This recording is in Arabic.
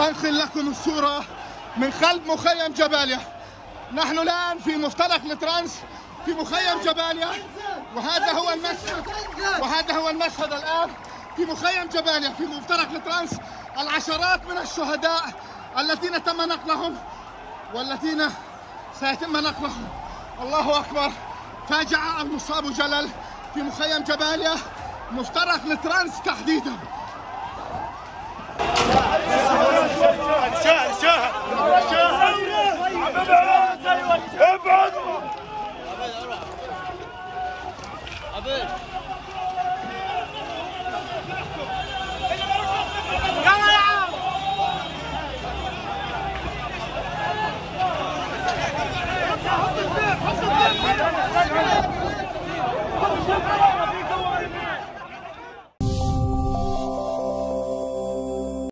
أنقل لكم الصورة من قلب مخيم جباليا. نحن الآن في مفترق الترانس في مخيم جباليا، وهذا هو المشهد الآن في مخيم جباليا في مفترق الترانس. العشرات من الشهداء الذين تم نقلهم والذين سيتم نقلهم. الله أكبر. فاجعة المصاب جلل في مخيم جباليا مفترق الترانس تحديدا. ابعد